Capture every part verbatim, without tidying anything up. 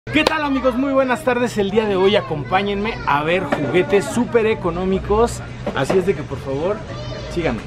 ¿Qué tal, amigos? Muy buenas tardes. El día de hoy acompáñenme a ver juguetes súper económicos. Así es de que por favor síganme.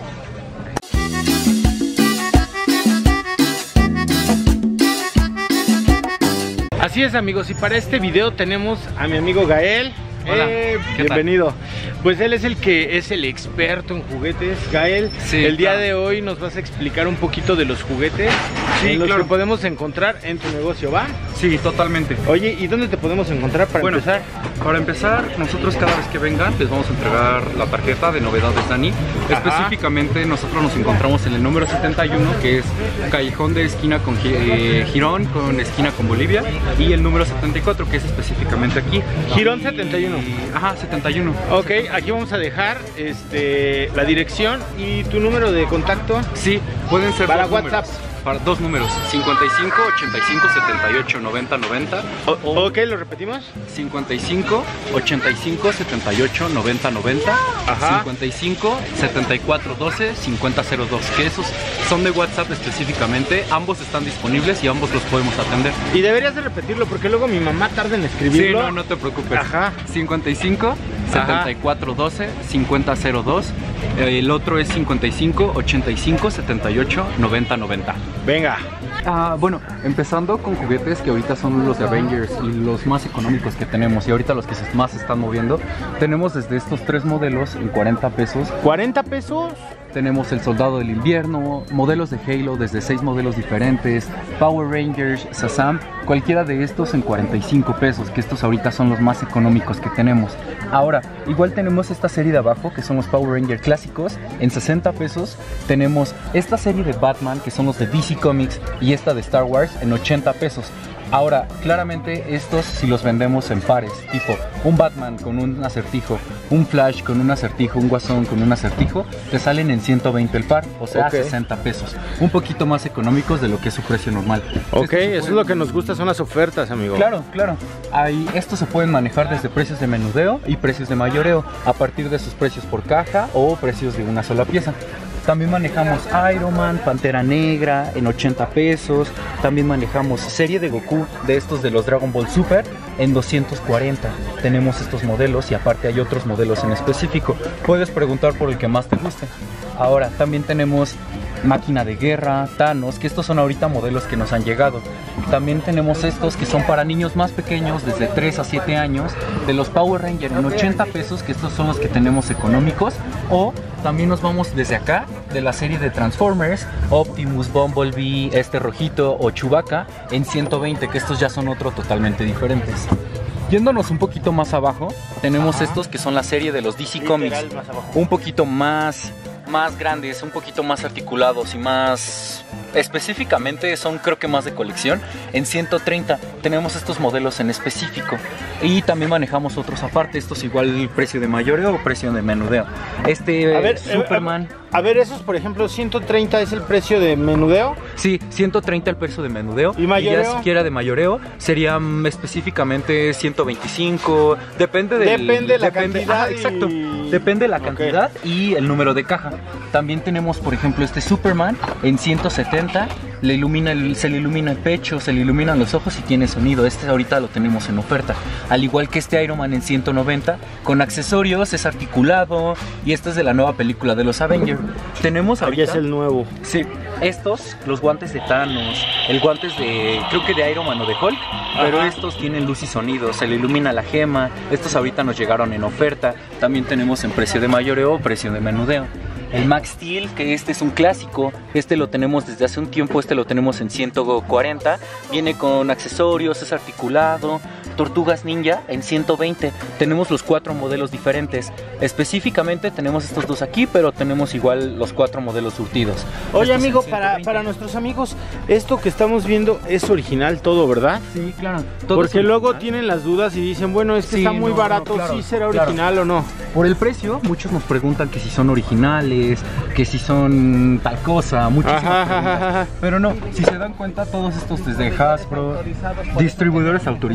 Así es, amigos, y para este video tenemos a mi amigo Gael. Hola, eh, bienvenido. Tal? Pues él es el que es el experto en juguetes. Gael, sí, el día claro. de hoy nos vas a explicar un poquito de los juguetes sí, en los claro. que podemos encontrar en tu negocio, ¿va? Sí, totalmente. Oye, ¿y dónde te podemos encontrar para bueno, empezar? Para empezar, nosotros cada vez que vengan les vamos a entregar la tarjeta de novedades Dani. Ajá. Específicamente nosotros nos encontramos en el número setenta y uno, que es callejón de esquina con eh, Girón, con esquina con Bolivia, y el número setenta y cuatro, que es específicamente aquí. Girón setenta y uno. Ajá, setenta y uno. Ok, aquí vamos a dejar este, la dirección y tu número de contacto. Sí, pueden ser para WhatsApp. Números. Para dos números, cincuenta y cinco, ochenta y cinco, setenta y ocho, noventa, noventa. O, o, ok, ¿lo repetimos? cincuenta y cinco, ochenta y cinco, setenta y ocho, noventa, noventa. Ajá. cincuenta y cinco, setenta y cuatro, doce, cincuenta, cero dos. Que esos son de WhatsApp específicamente. Ambos están disponibles y ambos los podemos atender. Y deberías de repetirlo porque luego mi mamá tarda en escribirlo. Sí, no, no te preocupes. Ajá. cincuenta y cinco, setenta y cuatro, doce, cincuenta, cero dos. El otro es cincuenta y cinco, ochenta y cinco, setenta y ocho, noventa, noventa. Venga. Ah, bueno, empezando con juguetes que ahorita son los de Avengers y los más económicos que tenemos y ahorita los que más se están moviendo. Tenemos desde estos tres modelos en cuarenta pesos. ¿cuarenta pesos? Tenemos el Soldado del Invierno, modelos de Halo desde seis modelos diferentes, Power Rangers, Shazam, cualquiera de estos en cuarenta y cinco pesos, que estos ahorita son los más económicos que tenemos. Ahora, igual tenemos esta serie de abajo, que son los Power Rangers clásicos, en sesenta pesos. Tenemos esta serie de Batman, que son los de D C Comics, y esta de Star Wars en ochenta pesos. Ahora, claramente estos si los vendemos en pares, tipo un Batman con un acertijo, un Flash con un acertijo, un Guasón con un acertijo, te salen en ciento veinte el par, o sea, okay. sesenta pesos. Un poquito más económicos de lo que es su precio normal. Ok, estos eso es lo que nos gusta, son las ofertas, amigo. Claro, claro. Ahí, estos se pueden manejar desde precios de menudeo y precios de mayoreo, a partir de sus precios por caja o precios de una sola pieza. También manejamos Iron Man, Pantera Negra en ochenta pesos. También manejamos serie de Goku de estos de los Dragon Ball Super en doscientos cuarenta. Tenemos estos modelos y aparte hay otros modelos en específico. Puedes preguntar por el que más te guste. Ahora también tenemos Máquina de Guerra, Thanos, que estos son ahorita modelos que nos han llegado. También tenemos estos que son para niños más pequeños, desde tres a siete años, de los Power Rangers en ochenta pesos, que estos son los que tenemos económicos. O también nos vamos desde acá, de la serie de Transformers, Optimus, Bumblebee, este rojito o Chewbacca, en ciento veinte, que estos ya son otros totalmente diferentes. Yéndonos un poquito más abajo, tenemos Ajá. estos que son la serie de los D C Comics, un poquito más... más grandes, un poquito más articulados y más específicamente son creo que más de colección. En ciento treinta tenemos estos modelos en específico y también manejamos otros aparte. Estos igual precio de mayoreo o precio de menudeo. Este a ver, Superman. A, a ver, esos por ejemplo ciento treinta es el precio de menudeo. Sí, ciento treinta el precio de menudeo. Y mayoreo. Y ya siquiera de mayoreo sería um, específicamente ciento veinticinco. Depende del, Depende de la depende, cantidad. Ajá, exacto. Y... Depende de la cantidad okay. y el número de caja. También tenemos por ejemplo este Superman en ciento setenta. Le ilumina el, se le ilumina el pecho, se le iluminan los ojos y tiene sonido. Este ahorita lo tenemos en oferta. Al igual que este Iron Man en ciento noventa, con accesorios, es articulado. Y este es de la nueva película de los Avengers. Tenemos ahorita... Ahí es el nuevo. Sí, estos, los guantes de Thanos, el guantes de, creo que de Iron Man o de Hulk. Pero Ajá. estos tienen luz y sonido, se le ilumina la gema. Estos ahorita nos llegaron en oferta. También tenemos en precio de mayoreo o precio de menudeo. El Max Steel, que este es un clásico, este lo tenemos desde hace un tiempo, este lo tenemos en ciento cuarenta, viene con accesorios, es articulado. Tortugas Ninja en ciento veinte, tenemos los cuatro modelos diferentes, específicamente tenemos estos dos aquí, pero tenemos igual los cuatro modelos surtidos. Oye estos amigo, para, para nuestros amigos, esto que estamos viendo es original todo, ¿verdad? Sí, claro. Todo porque luego tienen las dudas y dicen, bueno, es que sí, está muy no, barato, no, claro, ¿sí será original claro. o no? Por el precio, muchos nos preguntan que si son originales, que si son tal cosa, muchos ajá, ajá, ajá. Pero no, si se dan cuenta, todos estos desde Hasbro, distribuidores autorizados,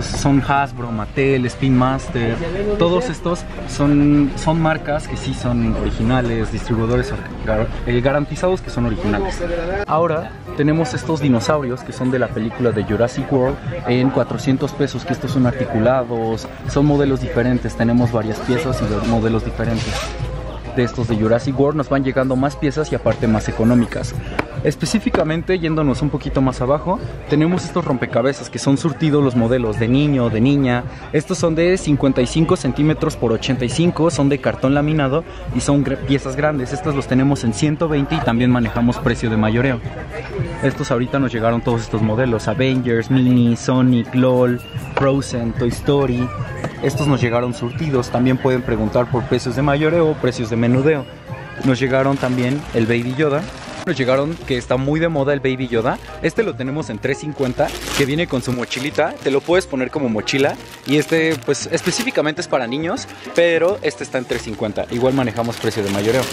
chiquitos, son Hasbro, Mattel, Spin Master. Todos estos son, son marcas que sí son originales, distribuidores gar eh, garantizados que son originales. Ahora tenemos estos dinosaurios que son de la película de Jurassic World en cuatrocientos pesos, que estos son articulados, son modelos diferentes, tenemos varias piezas y modelos diferentes. De estos de Jurassic World nos van llegando más piezas y aparte más económicas. Específicamente, yéndonos un poquito más abajo, tenemos estos rompecabezas que son surtidos los modelos de niño, de niña. Estos son de cincuenta y cinco centímetros por ochenta y cinco, son de cartón laminado y son piezas grandes. Estos los tenemos en ciento veinte y también manejamos precio de mayoreo. Estos ahorita nos llegaron todos estos modelos: Avengers, Mini, Sonic, LOL, Frozen, Toy Story. Estos nos llegaron surtidos. También pueden preguntar por precios de mayoreo o precios de menudeo. Nos llegaron también el Baby Yoda. Nos llegaron que está muy de moda el Baby Yoda. Este lo tenemos en tres cincuenta, que viene con su mochilita. Te lo puedes poner como mochila. Y este pues específicamente es para niños, pero este está en tres cincuenta. Igual manejamos precio de mayoreo.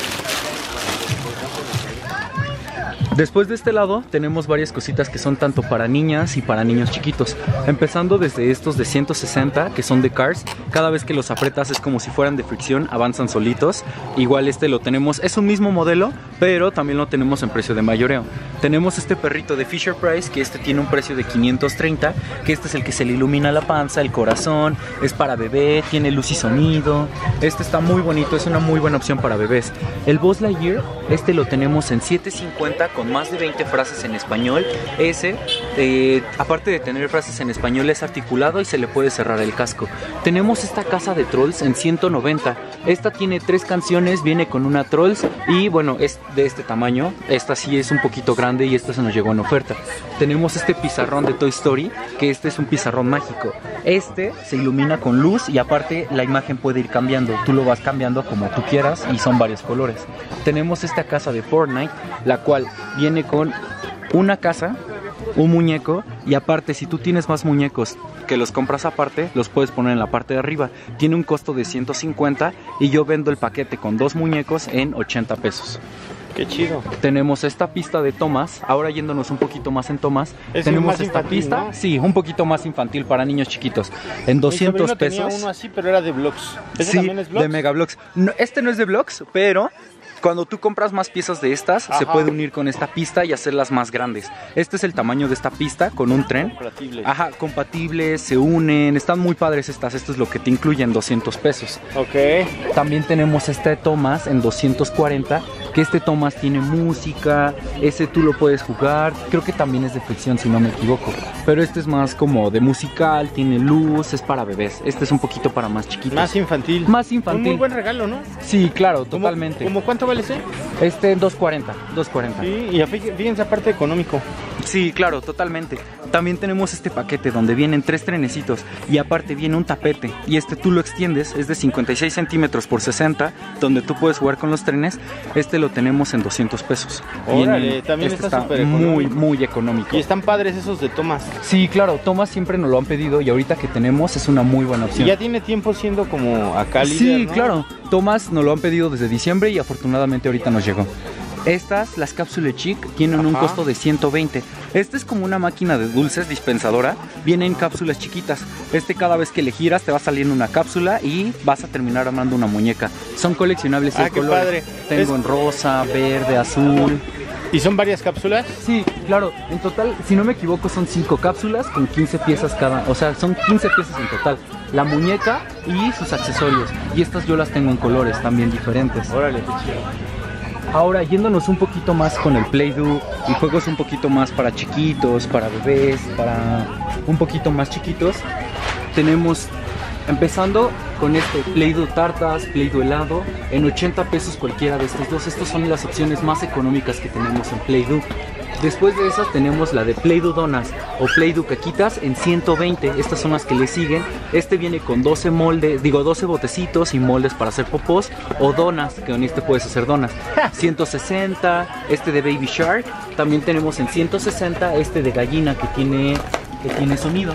Después de este lado tenemos varias cositas que son tanto para niñas y para niños chiquitos. Empezando desde estos de ciento sesenta, que son de Cars. Cada vez que los apretas es como si fueran de fricción, avanzan solitos. Igual este lo tenemos, es un mismo modelo, pero también lo tenemos en precio de mayoreo. Tenemos este perrito de Fisher Price, que este tiene un precio de quinientos treinta, que este es el que se le ilumina la panza, el corazón, es para bebé, tiene luz y sonido. Este está muy bonito, es una muy buena opción para bebés. El Buzz Lightyear, este lo tenemos en siete cincuenta con más de veinte frases en español. Ese, eh, aparte de tener frases en español, es articulado y se le puede cerrar el casco. Tenemos esta casa de Trolls en ciento noventa. Esta tiene tres canciones, viene con una Trolls y bueno, es de este tamaño. Esta sí es un poquito grande y esta se nos llegó en oferta. Tenemos este pizarrón de Toy Story, que este es un pizarrón mágico. Este se ilumina con luz y aparte la imagen puede ir cambiando. Tú lo vas cambiando como tú quieras y son varios colores. Tenemos esta casa de Fortnite, la cual viene con una casa, un muñeco y aparte si tú tienes más muñecos que los compras aparte, los puedes poner en la parte de arriba. Tiene un costo de ciento cincuenta y yo vendo el paquete con dos muñecos en ochenta pesos. Qué chido. Tenemos esta pista de Thomas. Ahora yéndonos un poquito más en Thomas, tenemos esta infantil, pista, ¿no? Sí, un poquito más infantil para niños chiquitos. En doscientos pesos. Tenía uno así, pero era de Bloks. ¿Ese sí, también es Bloks? De Mega Bloks. No, este no es de Bloks, pero cuando tú compras más piezas de estas, ajá, se puede unir con esta pista y hacerlas más grandes. Este es el tamaño de esta pista con un tren. Compatible. Ajá, compatibles, se unen, están muy padres estas. Esto es lo que te incluye en doscientos pesos. Ok. También tenemos este Thomas en doscientos cuarenta, que este Thomas tiene música, ese tú lo puedes jugar. Creo que también es de fricción si no me equivoco. Pero este es más como de musical, tiene luz, es para bebés. Este es un poquito para más chiquitos. Más infantil. Más infantil. Un muy buen regalo, ¿no? Sí, claro, totalmente. ¿Cómo cuánto vale ese? Este en doscientos cuarenta, doscientos cuarenta. Sí, y fíjense aparte económico. Sí, claro, totalmente. También tenemos este paquete donde vienen tres trenecitos y aparte viene un tapete y este tú lo extiendes, es de cincuenta y seis centímetros por sesenta, donde tú puedes jugar con los trenes. Este lo tenemos en doscientos pesos. Órale, viene, también este está súper muy, muy económico. Y están padres esos de Thomas. Sí, claro, Thomas siempre nos lo han pedido y ahorita que tenemos es una muy buena opción. Y ya tiene tiempo siendo como acá líder, sí, ¿no? Claro, Thomas nos lo han pedido desde diciembre y afortunadamente ahorita nos llegó. Estas, las cápsulas Chic, tienen, ajá, un costo de ciento veinte. Este es como una máquina de dulces dispensadora. Vienen cápsulas chiquitas. Este cada vez que le giras te va saliendo una cápsula y vas a terminar armando una muñeca. Son coleccionables y ah, qué padre. Tengo es... en rosa, verde, azul. ¿Y son varias cápsulas? Sí, claro. En total, si no me equivoco, son cinco cápsulas con quince piezas cada. O sea, son quince piezas en total. La muñeca y sus accesorios. Y estas yo las tengo en colores también diferentes. Órale, qué chido. Ahora, yéndonos un poquito más con el Play-Doh y juegos un poquito más para chiquitos, para bebés, para un poquito más chiquitos, tenemos, empezando con este Play-Doh tartas, Play-Doh helado, en ochenta pesos cualquiera de estos dos. Estas son las opciones más económicas que tenemos en Play-Doh. Después de esas tenemos la de Play-Doh donas o Play-Doh caquitas en ciento veinte. Estas son las que le siguen. Este viene con doce moldes, digo doce botecitos y moldes para hacer popós o donas, que con este puedes hacer donas. ciento sesenta, este de Baby Shark. También tenemos en ciento sesenta este de gallina que tiene, que tiene sonido.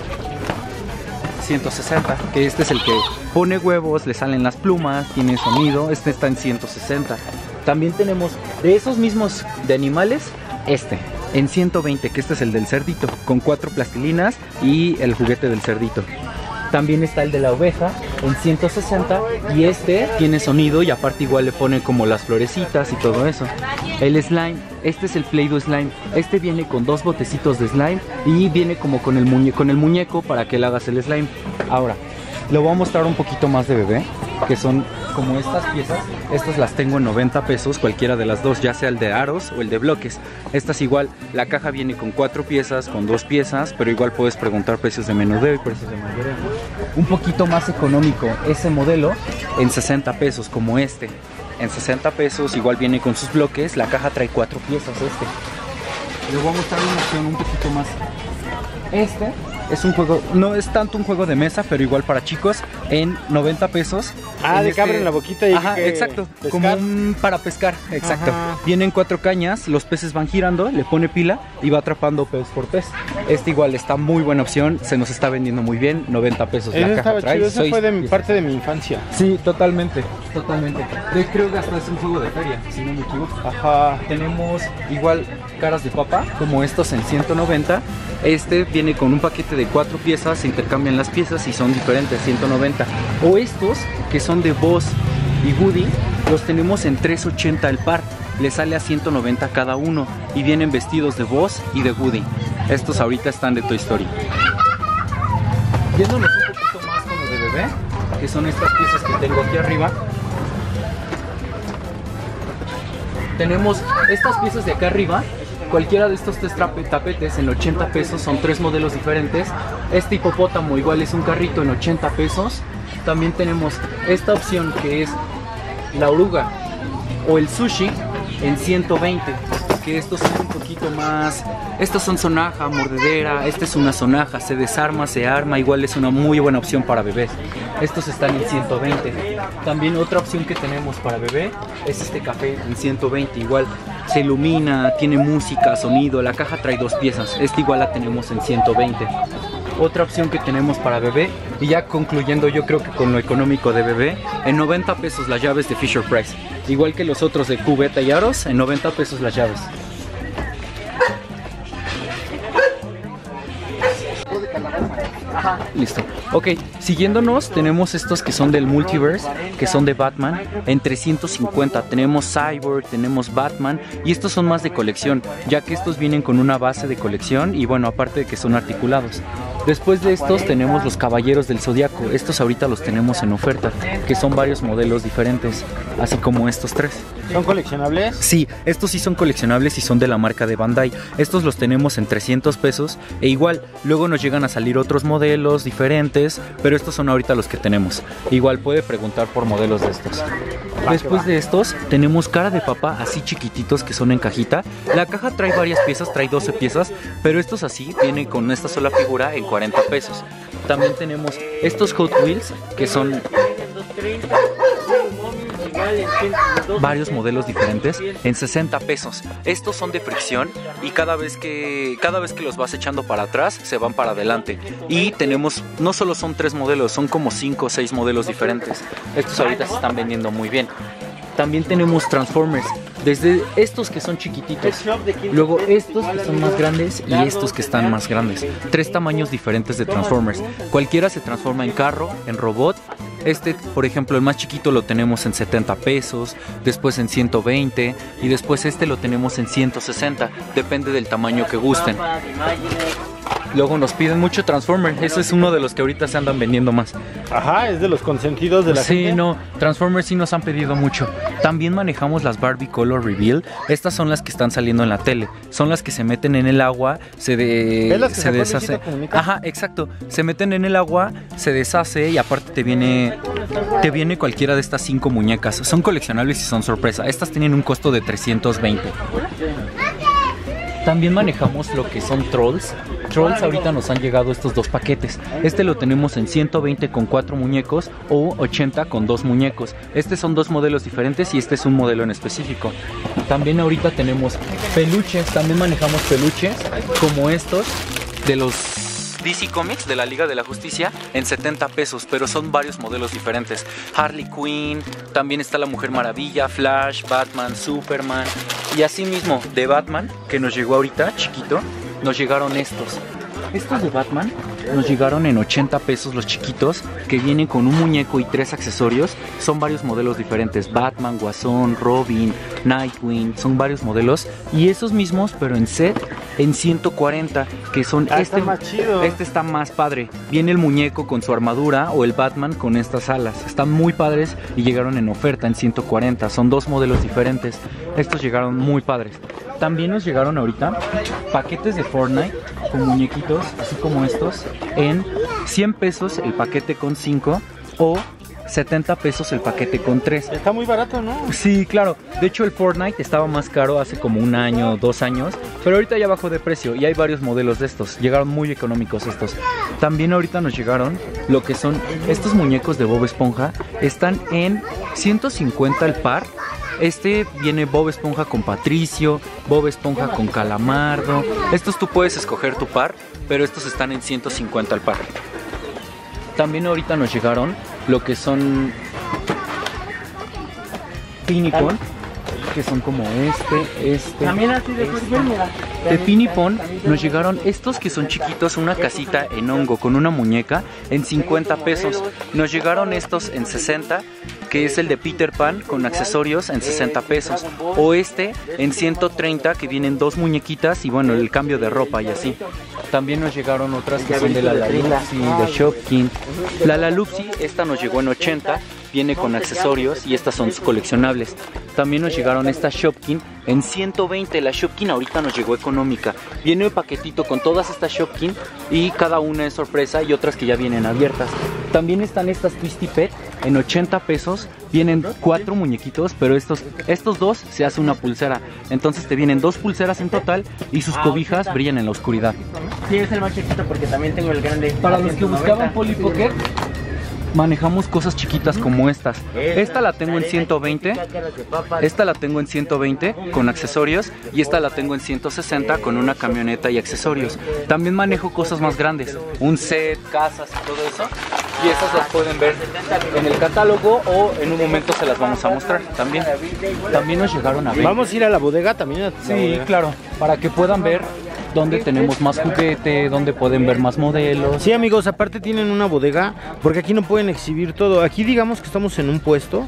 ciento sesenta, que este es el que pone huevos, le salen las plumas, tiene sonido. Este está en ciento sesenta. También tenemos de esos mismos de animales, este, en ciento veinte, que este es el del cerdito, con cuatro plastilinas y el juguete del cerdito. También está el de la oveja en ciento sesenta y este tiene sonido y aparte igual le ponen como las florecitas y todo eso. El slime, este es el Play-Doh slime. Este viene con dos botecitos de slime y viene como con el, muñe con el muñeco para que le hagas el slime. Ahora, le voy a mostrar un poquito más de bebé, que son como estas piezas. Estas las tengo en noventa pesos, cualquiera de las dos, ya sea el de aros o el de bloques. Estas igual, la caja viene con cuatro piezas, con dos piezas, pero igual puedes preguntar precios de menudeo y precios de mayoreo. Un poquito más económico ese modelo en sesenta pesos, como este. En sesenta pesos, igual viene con sus bloques, la caja trae cuatro piezas este. Les voy a mostrar una opción un poquito más. Este es un juego, no es tanto un juego de mesa, pero igual para chicos, en noventa pesos. Ah, de este... que abren la boquita y Ajá, que exacto, pescar. como un para pescar, exacto. Ajá. Vienen cuatro cañas, los peces van girando, le pone pila y va atrapando pez por pez. Este igual está muy buena opción, se nos está vendiendo muy bien, noventa pesos la caja trae. Chido, eso fue de mi, parte de mi infancia. Sí, totalmente, totalmente. De, creo que hasta es un juego de feria, si no me equivoco. Ajá. Tenemos igual caras de papa, como estos en ciento noventa. Este viene con un paquete de cuatro piezas, se intercambian las piezas y son diferentes, ciento noventa. O estos, que son de Buzz y Woody, los tenemos en trescientos ochenta el par. Le sale a ciento noventa cada uno y vienen vestidos de Buzz y de Woody. Estos ahorita están de Toy Story. Yéndonos un poquito más como de bebé, que son estas piezas que tengo aquí arriba. Tenemos estas piezas de acá arriba. Cualquiera de estos tres tapetes en ochenta pesos, son tres modelos diferentes. Este hipopótamo igual es un carrito en ochenta pesos. También tenemos esta opción que es la oruga o el sushi en ciento veinte, que estos son un poquito más, estos son sonaja, mordedera, esta es una sonaja, se desarma, se arma, igual es una muy buena opción para bebés. Estos están en ciento veinte. También otra opción que tenemos para bebé es este café en ciento veinte, igual se ilumina, tiene música, sonido, la caja trae dos piezas, esta igual la tenemos en ciento veinte. Otra opción que tenemos para bebé, y ya concluyendo yo creo que con lo económico de bebé, en noventa pesos las llaves de Fisher Price, igual que los otros de cubeta y aros, en noventa pesos las llaves. Listo. Ok, siguiéndonos tenemos estos que son del Multiverse, que son de Batman, en trescientos cincuenta. Tenemos Cyborg, tenemos Batman, y estos son más de colección, ya que estos vienen con una base de colección y bueno, aparte de que son articulados. Después de estos tenemos los Caballeros del Zodiaco. Estos ahorita los tenemos en oferta, que son varios modelos diferentes, así como estos tres. ¿Son coleccionables? Sí, estos sí son coleccionables y son de la marca de Bandai. Estos los tenemos en trescientos pesos e igual, luego nos llegan a salir otros modelos diferentes, pero estos son ahorita los que tenemos. Igual puede preguntar por modelos de estos. Después de estos tenemos cara de papa así chiquititos que son en cajita. La caja trae varias piezas, trae doce piezas, pero estos así vienen con esta sola figura en cuarenta pesos. También tenemos estos Hot Wheels que son varios modelos diferentes en sesenta pesos. Estos son de fricción y cada vez que cada vez que los vas echando para atrás se van para adelante. Y tenemos, no solo son tres modelos, son como cinco o seis modelos diferentes. Estos ahorita se están vendiendo muy bien. También tenemos Transformers, desde estos que son chiquititos, luego estos que son más grandes y estos que están más grandes. Tres tamaños diferentes de Transformers. Cualquiera se transforma en carro, en robot. Este, por ejemplo, el más chiquito lo tenemos en setenta pesos, después en ciento veinte y después este lo tenemos en ciento sesenta, depende del tamaño que gusten. Luego nos piden mucho Transformers, ese es uno de los que ahorita se andan vendiendo más. Ajá, es de los consentidos de la sí, gente. Sí, no, Transformers sí nos han pedido mucho. También manejamos las Barbie Color Reveal. Estas son las que están saliendo en la tele. Son las que se meten en el agua, se, de, ¿Es se deshace. Ajá, exacto. Se meten en el agua, se deshace y aparte te viene, te viene cualquiera de estas cinco muñecas. Son coleccionables y son sorpresa. Estas tienen un costo de trescientos veinte. También manejamos lo que son Trolls. Trolls ahorita nos han llegado estos dos paquetes. Este lo tenemos en ciento veinte con cuatro muñecos o ochenta con dos muñecos. Estos son dos modelos diferentes y este es un modelo en específico. También ahorita tenemos peluches. También manejamos peluches como estos de los D C Comics de la Liga de la Justicia en setenta pesos, pero son varios modelos diferentes. Harley Quinn, también está la Mujer Maravilla, Flash, Batman, Superman. Y así mismo de Batman, que nos llegó ahorita, chiquito, nos llegaron estos. Estos de Batman nos llegaron en ochenta pesos los chiquitos, que vienen con un muñeco y tres accesorios. Son varios modelos diferentes: Batman, Guasón, Robin, Nightwing, son varios modelos. Y esos mismos, pero en set, en ciento cuarenta, que son ah, este, está más chido. Este está más padre. Viene el muñeco con su armadura o el Batman con estas alas. Están muy padres y llegaron en oferta en ciento cuarenta. Son dos modelos diferentes. Estos llegaron muy padres. También nos llegaron ahorita paquetes de Fortnite con muñequitos, así como estos, en cien pesos el paquete con cinco o setenta pesos el paquete con tres. Está muy barato, ¿no? Sí, claro. De hecho, el Fortnite estaba más caro hace como un año, dos años, pero ahorita ya bajó de precio y hay varios modelos de estos. Llegaron muy económicos estos. También ahorita nos llegaron lo que son estos muñecos de Bob Esponja. Están en ciento cincuenta el par. Este viene Bob Esponja con Patricio, Bob Esponja con Calamardo. Estos tú puedes escoger tu par, pero estos están en ciento cincuenta al par. También ahorita nos llegaron lo que son Pinipon, que son como este, este. También así de este. De Pinipon nos llegaron estos que son chiquitos, una casita en hongo con una muñeca en cincuenta pesos. Nos llegaron estos en sesenta, que es el de Peter Pan con accesorios en sesenta pesos. O este en ciento treinta, que vienen dos muñequitas y bueno, el cambio de ropa y así. También nos llegaron otras que son de la Lalupsi, de Shopkin. La Lalupsi, esta nos llegó en ochenta, viene con accesorios y estas son coleccionables. También nos llegaron estas Shopkin en ciento veinte. La Shopkin ahorita nos llegó económica. Viene un paquetito con todas estas Shopkin y cada una es sorpresa y otras que ya vienen abiertas. También están estas Twisty Pet en ochenta pesos. Vienen cuatro muñequitos, pero estos, estos dos se hace una pulsera. Entonces te vienen dos pulseras en total y sus cobijas brillan en la oscuridad. Sí, es el más chiquito porque también tengo el grande. Para los que buscaban Polly Pocket, manejamos cosas chiquitas como estas. Esta la tengo en ciento veinte, esta la tengo en ciento veinte con accesorios y esta la tengo en ciento sesenta con una camioneta y accesorios. También manejo cosas más grandes, un set, casas y todo eso. Y estas las pueden ver en el catálogo o en un momento se las vamos a mostrar también. También nos llegaron a ver. Vamos a ir a la bodega también. Sí, claro, para que puedan ver donde tenemos más juguete, donde pueden ver más modelos. Sí, amigos, aparte tienen una bodega, porque aquí no pueden exhibir todo. Aquí digamos que estamos en un puesto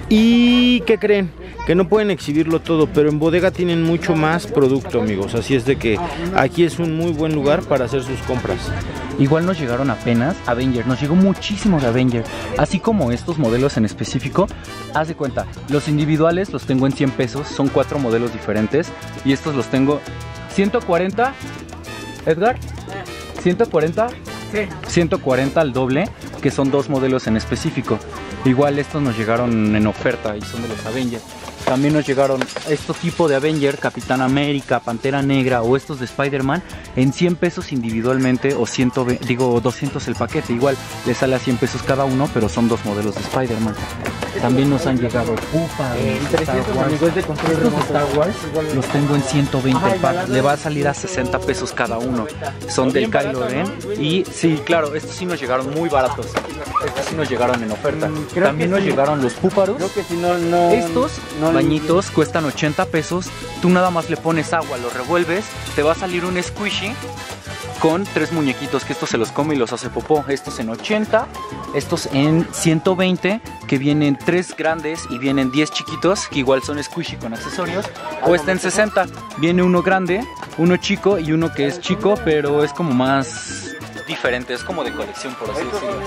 y ¿qué creen? Que no pueden exhibirlo todo, pero en bodega tienen mucho más producto, amigos. Así es de que aquí es un muy buen lugar para hacer sus compras. Igual nos llegaron apenas Avengers, nos llegó muchísimo de Avengers, así como estos modelos en específico. Haz de cuenta, los individuales los tengo en cien pesos, son cuatro modelos diferentes y estos los tengo ciento cuarenta, Edgar, ciento cuarenta, sí. ciento cuarenta al doble, que son dos modelos en específico. Igual estos nos llegaron en oferta y son de los Avengers. También nos llegaron estos tipos de Avenger, Capitán América, Pantera Negra o estos de Spider-Man en cien pesos individualmente o cien, digo doscientos el paquete. Igual les sale a cien pesos cada uno, pero son dos modelos de Spider-Man. También nos han llegado Pupa, eh, trescientos amigos de control estos de Star Wars, los tengo en ciento veinte el pack. Le va a salir a sesenta pesos cada uno. Son del Kylo Ren y sí, claro, estos sí nos llegaron muy baratos. Estos sí nos llegaron en oferta. Creo También nos sí. llegaron los Púparos. Creo que si no, no, Estos no, bañitos cuestan ochenta pesos. Tú nada más le pones agua, lo revuelves, te va a salir un squishy con tres muñequitos que estos se los come y los hace popó. Estos en ochenta, estos en ciento veinte, que vienen tres grandes y vienen diez chiquitos, que igual son squishy con accesorios. O está en sesenta, viene uno grande, uno chico y uno que es chico, pero es como más diferente, es como de colección, por así decirlo.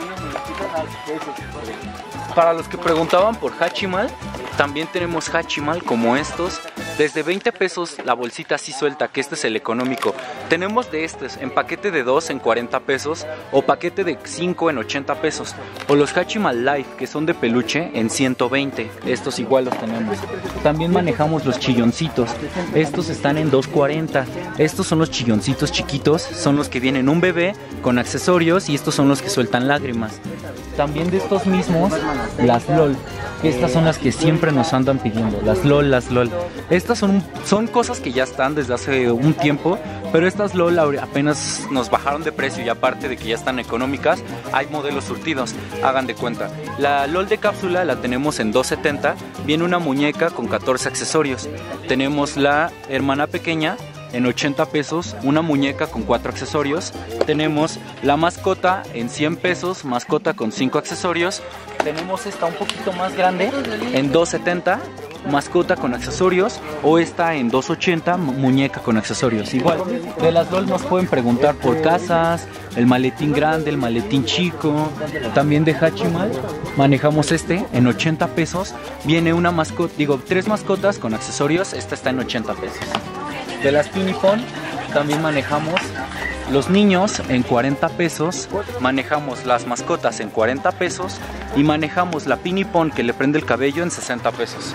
Para los que preguntaban por Hachimal, también tenemos Hachimal como estos, desde veinte pesos la bolsita así suelta, que este es el económico. Tenemos de estos en paquete de dos en cuarenta pesos o paquete de cinco en ochenta pesos. O los Hachimal Life, que son de peluche, en ciento veinte. Estos igual los tenemos. También manejamos los chilloncitos. Estos están en dos cuarenta. Estos son los chilloncitos chiquitos, son los que vienen un bebé con accesorios y estos son los que sueltan lágrimas. También de estos mismos, las LOL. que estas son las que siempre nos andan pidiendo, las LOL, las LOL. Estas son, son cosas que ya están desde hace un tiempo, pero estas LOL apenas nos bajaron de precio y aparte de que ya están económicas, hay modelos surtidos, hagan de cuenta. La LOL de cápsula la tenemos en dos setenta, viene una muñeca con catorce accesorios. Tenemos la hermana pequeña en ochenta pesos, una muñeca con cuatro accesorios. Tenemos la mascota en cien pesos, mascota con cinco accesorios. Tenemos esta un poquito más grande en dos setenta, mascota con accesorios, o esta en dos ochenta, muñeca con accesorios. Igual, de las LOL nos pueden preguntar por casas, el maletín grande, el maletín chico. También de Hachimal manejamos este en ochenta pesos. Viene una mascota, digo, tres mascotas con accesorios, esta está en ochenta pesos. De las Pinipon también manejamos los niños en cuarenta pesos, manejamos las mascotas en cuarenta pesos y manejamos la Pinipon que le prende el cabello en sesenta pesos.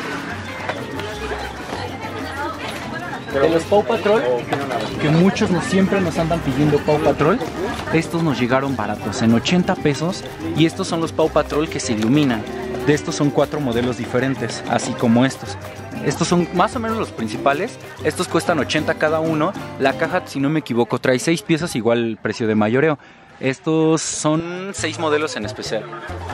De los Paw Patrol, que muchos nos, siempre nos andan pidiendo Paw Patrol, estos nos llegaron baratos en ochenta pesos y estos son los Paw Patrol que se iluminan. De estos son cuatro modelos diferentes, así como estos. Estos son más o menos los principales. Estos cuestan ochenta cada uno. La caja, si no me equivoco, trae seis piezas, igual el precio de mayoreo. Estos son seis modelos en especial.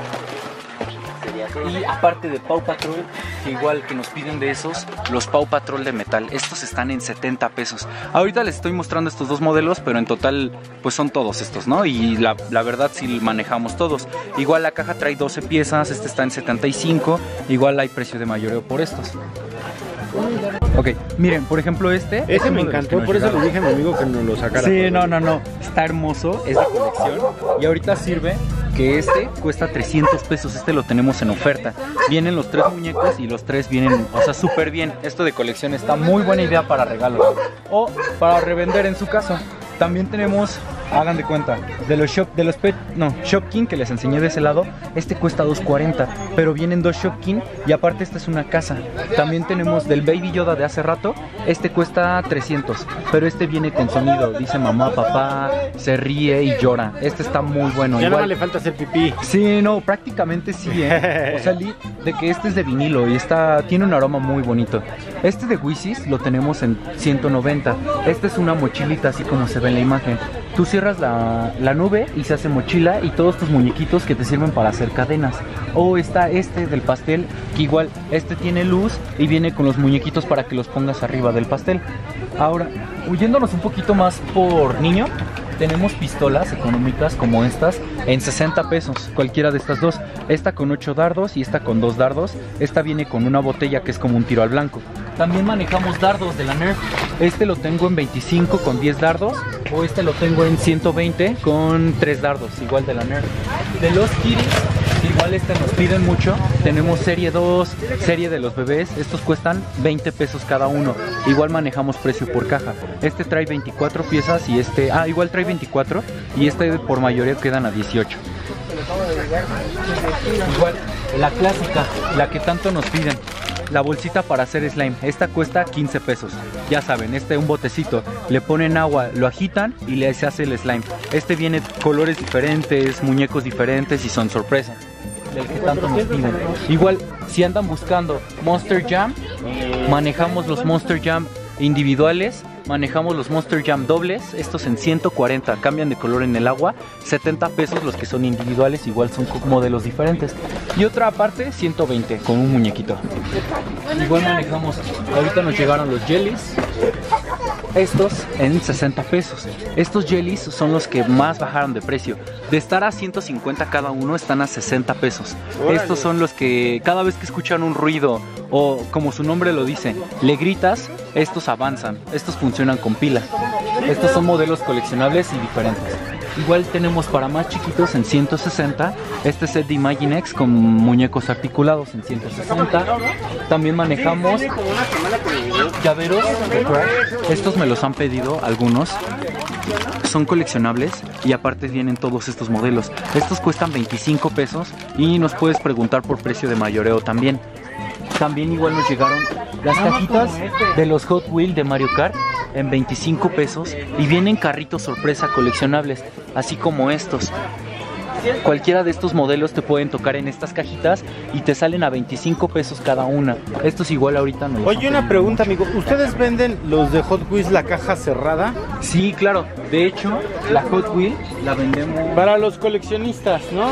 Y aparte de Paw Patrol, que igual que nos piden de esos, los Paw Patrol de metal, estos están en setenta pesos. Ahorita les estoy mostrando estos dos modelos, pero en total pues son todos estos, ¿no? Y la, la verdad sí manejamos todos. Igual la caja trae doce piezas, este está en setenta y cinco, igual hay precio de mayoreo por estos. Ok, miren, por ejemplo este... Ese me encantó, por eso le dije a mi amigo que nos lo sacara. Sí, no, no, no, está hermoso, es de colección y ahorita sirve que este cuesta trescientos pesos, este lo tenemos en oferta. Vienen los tres muñecos y los tres vienen, o sea, súper bien. Esto de colección está muy buena idea para regalos o para revender en su casa. También tenemos, hagan de cuenta, de los Shop, de los Pet, no, Shopkin que les enseñé de ese lado, este cuesta dos cuarenta, pero vienen dos Shopkin y aparte esta es una casa. También tenemos del Baby Yoda de hace rato, este cuesta trescientos, pero este viene con sonido, dice mamá, papá, se ríe y llora. Este está muy bueno. Ya igual, no le falta hacer pipí. Sí, no, prácticamente sí, ¿eh? O sea, de que este es de vinilo y está, tiene un aroma muy bonito. Este de Wisis lo tenemos en ciento noventa. Esta es una mochilita así como se ve en la imagen. Tú cierras la, la nube y se hace mochila y todos tus muñequitos que te sirven para hacer cadenas. O está este del pastel, que igual este tiene luz y viene con los muñequitos para que los pongas arriba del pastel. Ahora, huyéndonos un poquito más por niño, tenemos pistolas económicas como estas en sesenta pesos, cualquiera de estas dos. Esta con ocho dardos y esta con dos dardos. Esta viene con una botella que es como un tiro al blanco. También manejamos dardos de la Nerf. Este lo tengo en veinticinco con diez dardos. O este lo tengo en ciento veinte con tres dardos, igual de la Nerf. De los Kiris, igual este nos piden mucho. Tenemos serie dos, serie de los bebés. Estos cuestan veinte pesos cada uno. Igual manejamos precio por caja. Este trae veinticuatro piezas y este... Ah, igual trae veinticuatro y este por mayoría quedan a dieciocho. Igual, la clásica, la que tanto nos piden. La bolsita para hacer slime, esta cuesta quince pesos. Ya saben, este es un botecito, le ponen agua, lo agitan y le se hace el slime. Este viene colores diferentes, muñecos diferentes y son sorpresa. Del que tanto nos piden. Igual, si andan buscando Monster Jam, manejamos los Monster Jam individuales. Manejamos los Monster Jam dobles, estos en ciento cuarenta, cambian de color en el agua, setenta pesos los que son individuales, igual son modelos diferentes. Y otra aparte, ciento veinte, con un muñequito. Igual manejamos, ahorita nos llegaron los jellies, estos en sesenta pesos. Estos jellies son los que más bajaron de precio. De estar a ciento cincuenta cada uno, están a sesenta pesos. Estos son los que cada vez que escuchan un ruido o como su nombre lo dice, le gritas, estos avanzan. Estos funcionan con pila. Estos son modelos coleccionables y diferentes. Igual tenemos para más chiquitos en ciento sesenta. Este set de Imaginext con muñecos articulados en ciento sesenta. También manejamos llaveros de Crash. Estos me los han pedido algunos. Son coleccionables y aparte vienen todos estos modelos. Estos cuestan veinticinco pesos y nos puedes preguntar por precio de mayoreo también. También igual nos llegaron las cajitas de los Hot Wheels de Mario Kart en veinticinco pesos y vienen carritos sorpresa coleccionables, así como estos. Cualquiera de estos modelos te pueden tocar en estas cajitas y te salen a veinticinco pesos cada una. Esto es igual ahorita no. Oye, una pregunta, amigo. ¿Ustedes venden los de Hot Wheels la caja cerrada? Sí, claro. De hecho, la Hot Wheel la vendemos... Para los coleccionistas, ¿no?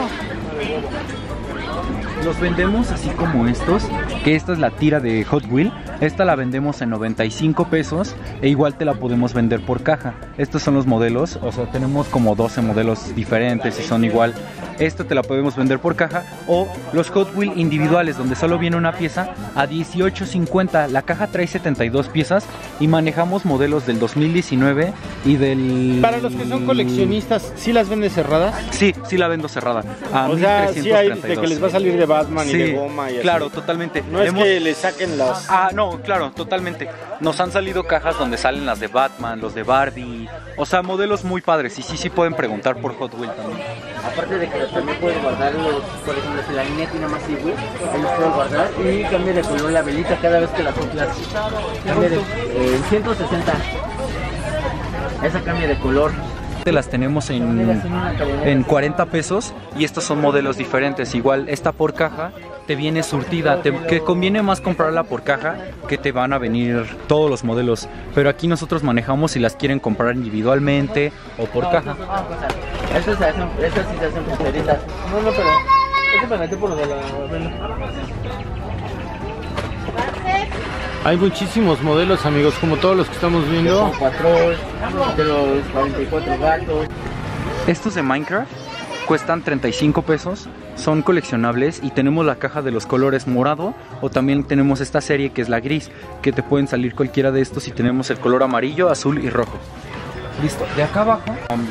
Los vendemos así como estos, que esta es la tira de Hot Wheel. Esta la vendemos en noventa y cinco pesos e igual te la podemos vender por caja. Estos son los modelos, o sea, tenemos como doce modelos diferentes y son igual. Esta te la podemos vender por caja, o los Hot Wheel individuales donde solo viene una pieza a dieciocho cincuenta. La caja trae setenta y dos piezas y manejamos modelos del dos mil diecinueve y del... Para los que son coleccionistas, ¿sí las vende cerradas? Sí, sí la vendo cerrada. A O sea, sí hay de que les va a salir de Batman, sí, y de goma y claro, así. Totalmente. No es Hemos... que le saquen las... Ah, no, claro, totalmente. Nos han salido cajas donde salen las de Batman, los de Barbie, o sea, modelos muy padres. Y sí, sí pueden preguntar por Hot Wheel también. Aparte de que también puedes guardar los, por ejemplo, si la línea tiene más C W, ahí los puedes guardar y cambia de color la velita cada vez que la soplas. Cambia de eh, ciento sesenta. Esa cambia de color. Las tenemos en, en cuarenta pesos y estos son modelos diferentes. Igual esta por caja te viene surtida, te, que conviene más comprarla por caja que te van a venir todos los modelos, pero aquí nosotros manejamos si las quieren comprar individualmente o por caja. Estas se hacen, estas sí se hacen pulseritas. No, no, pero este me metí por lo de la... Hay muchísimos modelos, amigos, como todos los que estamos viendo. Patrol, de los cuarenta y cuatro gatos. Estos de Minecraft cuestan treinta y cinco pesos, son coleccionables y tenemos la caja de los colores morado, o también tenemos esta serie que es la gris, que te pueden salir cualquiera de estos y tenemos el color amarillo, azul y rojo. Listo, de acá abajo,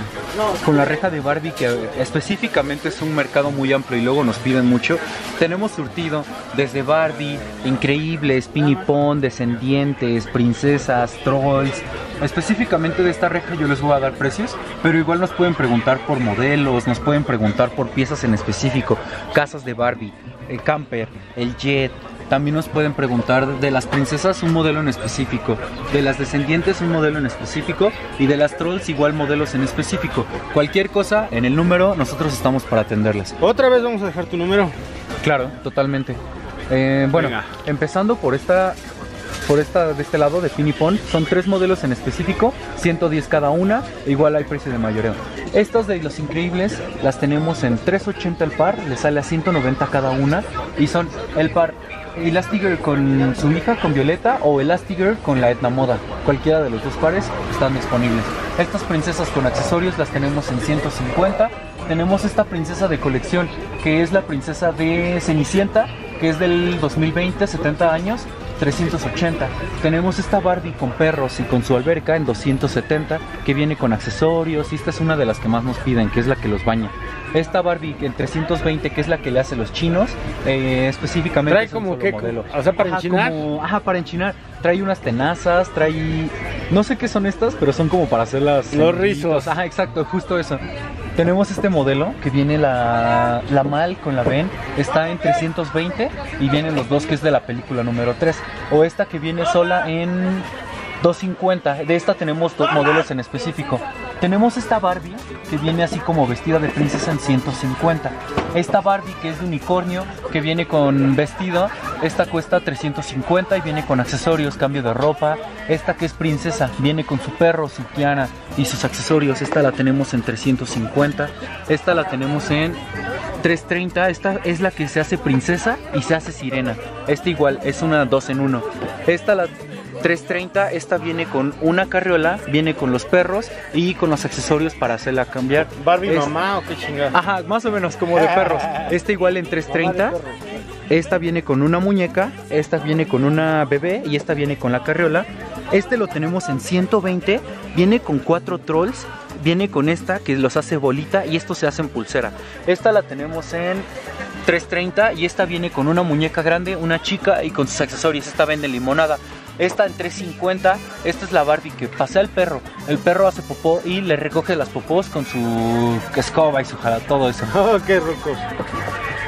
con la reja de Barbie, que específicamente es un mercado muy amplio y luego nos piden mucho, tenemos surtido desde Barbie, Increíbles, Pinipón, Descendientes, Princesas, Trolls. Específicamente de esta reja yo les voy a dar precios, pero igual nos pueden preguntar por modelos, nos pueden preguntar por piezas en específico, casas de Barbie, el camper, el jet. También nos pueden preguntar de las princesas un modelo en específico, de las descendientes un modelo en específico y de las trolls igual modelos en específico. Cualquier cosa en el número, nosotros estamos para atenderles. Otra vez vamos a dejar tu número. Claro, totalmente. Eh, bueno, Venga. empezando por esta, por esta de este lado de Pinipón, son tres modelos en específico, ciento diez cada una, igual hay precio de mayoreo. Estas de los Increíbles las tenemos en tres ochenta el par, les sale a ciento noventa cada una y son el par Elastigirl con su hija, con Violeta, o Elastigirl con la Etna Moda. Cualquiera de los dos pares están disponibles. Estas princesas con accesorios las tenemos en ciento cincuenta. Tenemos esta princesa de colección, que es la princesa de Cenicienta, que es del dos mil veinte, setenta años, trescientos ochenta. Tenemos esta Barbie con perros y con su alberca en doscientos setenta, que viene con accesorios, y esta es una de las que más nos piden, que es la que los baña. Esta Barbie en trescientos veinte, que es la que le hace los chinos, eh, específicamente trae como que, modelo. O sea, para ajá, enchinar. Como, ajá, para enchinar. Trae unas tenazas, trae... No sé qué son estas, pero son como para hacerlas... Los rizos. Ajá, exacto, justo eso. Tenemos este modelo que viene la, la Mal con la Ben, está en trescientos veinte y vienen los dos que es de la película número tres. O esta que viene sola en doscientos cincuenta, de esta tenemos dos modelos en específico. Tenemos esta Barbie que viene así como vestida de princesa en ciento cincuenta. Esta Barbie que es de unicornio, que viene con vestido, esta cuesta trescientos cincuenta y viene con accesorios, cambio de ropa. Esta que es princesa, viene con su perro, su Tiana y sus accesorios, esta la tenemos en trescientos cincuenta. Esta la tenemos en trescientos treinta, esta es la que se hace princesa y se hace sirena. Esta igual, es una dos en uno. Esta la... trescientos treinta, esta viene con una carriola, viene con los perros y con los accesorios para hacerla cambiar. ¿Barbie es... mamá o qué chingada? Ajá, más o menos como de perros. Esta igual en trescientos treinta. Esta viene con una muñeca, esta viene con una bebé y esta viene con la carriola. Este lo tenemos en ciento veinte, viene con cuatro trolls, viene con esta que los hace bolita y estos se hacen pulsera. Esta la tenemos en trescientos treinta y esta viene con una muñeca grande, una chica y con sus accesorios. Esta vende limonada. Esta en trescientos cincuenta, esta es la Barbie que pasea al perro. El perro hace popó y le recoge las popós con su escoba y su jala, todo eso. Oh, qué roco.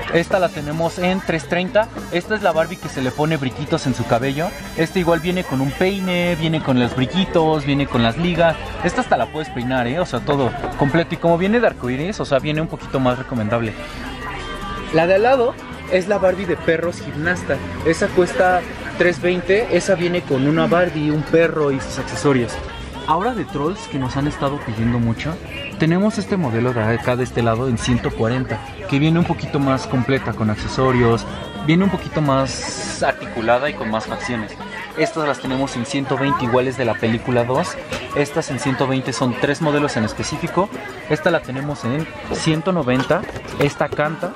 Esta la tenemos en trescientos treinta. Esta es la Barbie que se le pone brillitos en su cabello. Esta igual viene con un peine, viene con los brillitos, viene con las ligas. Esta hasta la puedes peinar, ¿eh? O sea, todo completo. Y como viene de arcoiris, o sea, viene un poquito más recomendable. La de al lado es la Barbie de perros gimnasta. Esa cuesta trescientos veinte. Esa viene con una Barbie, un perro y sus accesorios. Ahora de Trolls, que nos han estado pidiendo mucho, tenemos este modelo de acá de este lado en ciento cuarenta, que viene un poquito más completa con accesorios, viene un poquito más articulada y con más facciones. Estas las tenemos en ciento veinte, iguales de la película dos. Estas en ciento veinte son tres modelos en específico. Esta la tenemos en ciento noventa. Esta canta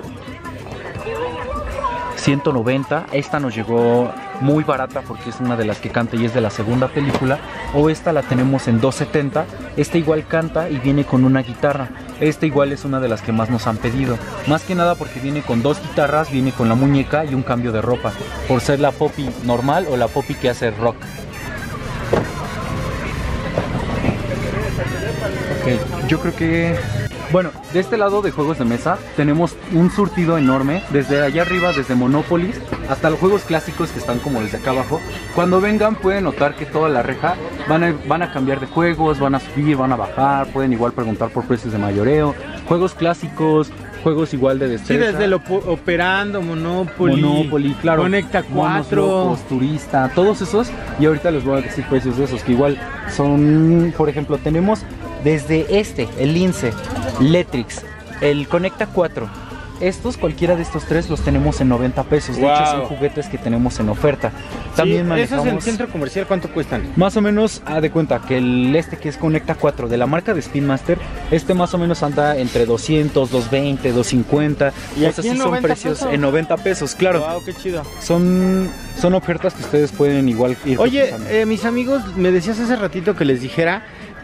ciento noventa. Esta nos llegó muy barata porque es una de las que canta y es de la segunda película. O esta la tenemos en doscientos setenta. Esta igual canta y viene con una guitarra. Esta igual es una de las que más nos han pedido, más que nada porque viene con dos guitarras, viene con la muñeca y un cambio de ropa, por ser la Poppy normal o la Poppy que hace rock. Ok, yo creo que... Bueno, de este lado de juegos de mesa tenemos un surtido enorme, desde allá arriba, desde Monopoly hasta los juegos clásicos que están como desde acá abajo. Cuando vengan pueden notar que toda la reja van a, van a cambiar de juegos, van a subir, van a bajar, pueden igual preguntar por precios de mayoreo, juegos clásicos, juegos igual de destreza. Sí, desde lo Operando, Monopoly, Monopoly, claro, Conecta cuatro, Locos, Turista, todos esos. Y ahorita les voy a decir precios de esos, que igual son, por ejemplo, tenemos desde este, el Lince, Letrix, el Conecta cuatro. Estos, cualquiera de estos tres los tenemos en noventa pesos. De wow. hecho son juguetes que tenemos en oferta. También sí, manejamos... ¿Esos en centro comercial cuánto cuestan? Más o menos, haz de cuenta que el este que es Conecta cuatro de la marca de Spin Master, este más o menos anda entre doscientos, doscientos veinte, doscientos cincuenta. Y o sea, sí son precios pesos? En noventa pesos, claro. Wow, qué chido. Son, son ofertas que ustedes pueden igual ir. Oye, eh, mis amigos, me decías hace ratito que les dijera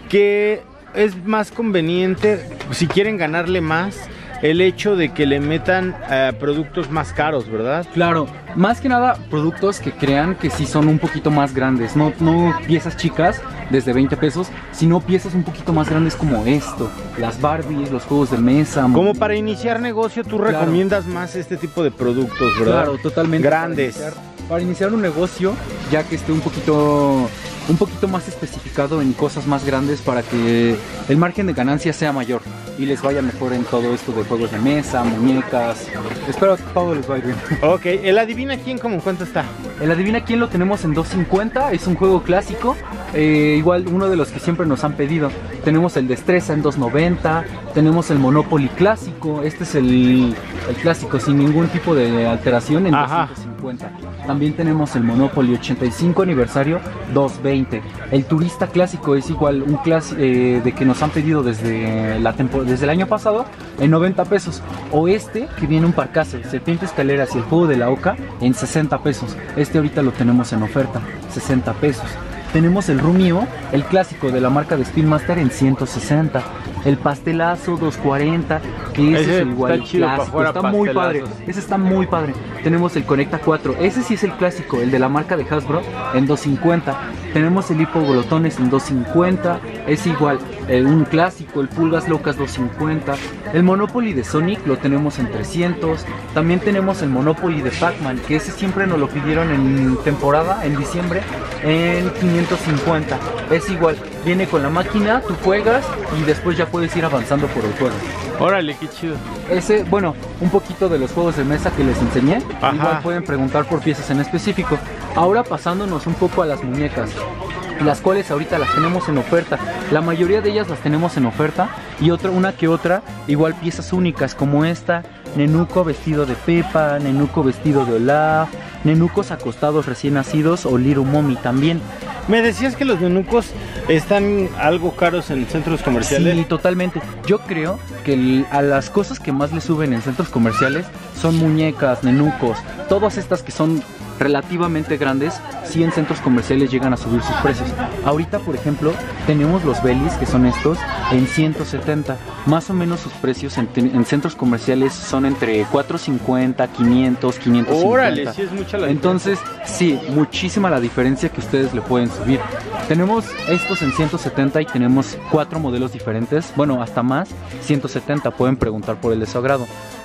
que es más conveniente, si quieren ganarle más, el hecho de que le metan uh, productos más caros, ¿verdad? Claro, más que nada productos que crean que sí son un poquito más grandes, no, no piezas chicas desde veinte pesos, sino piezas un poquito más grandes como esto, las Barbies, los juegos de mesa. Como para iniciar negocio, tú claro. recomiendas más este tipo de productos, ¿verdad? Claro, totalmente. Grandes. Para iniciar, para iniciar un negocio, ya que esté un poquito... un poquito más especificado en cosas más grandes para que el margen de ganancia sea mayor y les vaya mejor en todo esto de juegos de mesa, muñecas. Espero que todo les vaya bien. Ok, el Adivina Quién, ¿cómo en cuánto está? El Adivina Quién lo tenemos en doscientos cincuenta, es un juego clásico, eh, igual uno de los que siempre nos han pedido. Tenemos el Destreza en doscientos noventa, tenemos el Monopoly clásico, este es el, el clásico sin ningún tipo de alteración en Ajá. doscientos cincuenta. También tenemos el Monopoly ochenta y cinco aniversario doscientos veinte. El Turista clásico es igual un clásico eh, de que nos han pedido desde la desde el año pasado en noventa pesos. O este que viene un parcase, Serpiente Escaleras y el Juego de la Oca en sesenta pesos. Este ahorita lo tenemos en oferta, sesenta pesos. Tenemos el Rumio, el clásico de la marca de Spin Master en ciento sesenta. El Pastelazo doscientos cuarenta, que ese, ese es el igual está chido, clásico, está muy padre. Ese está muy padre. Tenemos el Conecta cuatro, ese sí es el clásico, el de la marca de Hasbro en doscientos cincuenta. Tenemos el Hipo Glotones en doscientos cincuenta, es igual, eh, un clásico, el Pulgas Locas doscientos cincuenta. El Monopoly de Sonic lo tenemos en trescientos. También tenemos el Monopoly de Pac-Man, que ese siempre nos lo pidieron en temporada, en diciembre, en quinientos cincuenta. Es igual, viene con la máquina, tú juegas y después ya puedes ir avanzando por el juego. Órale, qué chido. Ese, bueno, un poquito de los juegos de mesa que les enseñé. Ajá. Igual pueden preguntar por piezas en específico. Ahora pasándonos un poco a las muñecas, las cuales ahorita las tenemos en oferta. La mayoría de ellas las tenemos en oferta y otra, una que otra, igual piezas únicas como esta, Nenuco vestido de Pepa, Nenuco vestido de Olaf, Nenucos acostados recién nacidos o Little Mommy también. Me decías que los nenucos están algo caros en centros comerciales. Sí, totalmente. Yo creo que el, a las cosas que más le suben en centros comerciales son muñecas, nenucos, todas estas que son relativamente grandes, sí en centros comerciales llegan a subir sus precios. Ahorita, por ejemplo, tenemos los Belis, que son estos, en ciento setenta. Más o menos sus precios en, en centros comerciales son entre cuatrocientos cincuenta, quinientos, quinientos cincuenta. Órale, sí es mucha la Entonces, sí, muchísima la diferencia que ustedes le pueden subir. Tenemos estos en ciento setenta y tenemos cuatro modelos diferentes, bueno, hasta más, ciento setenta, pueden preguntar por el de su agrado.